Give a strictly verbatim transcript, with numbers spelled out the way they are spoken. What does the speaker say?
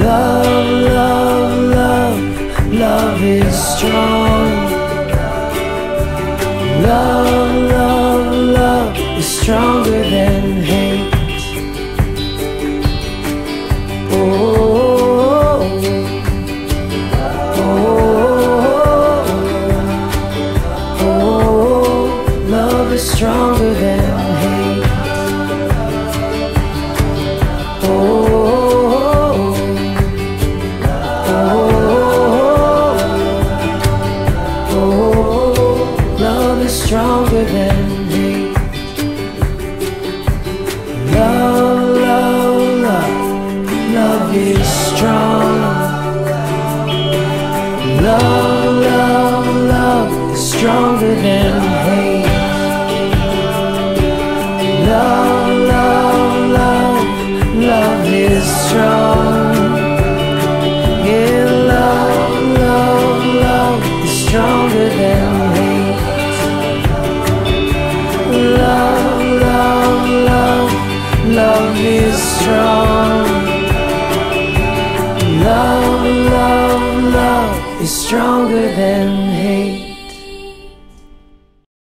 Love, love, love, love is strong. Love, love, love is stronger than hate. Oh, oh, oh, oh, love is stronger than hate. Oh, stronger than hate. Love, love, love, love is strong. Love, love, love is stronger than hate. Love, love, love, love is strong. Yeah, love, love, love is stronger than hate. Love, love, love, love is strong. Love, love, love is stronger than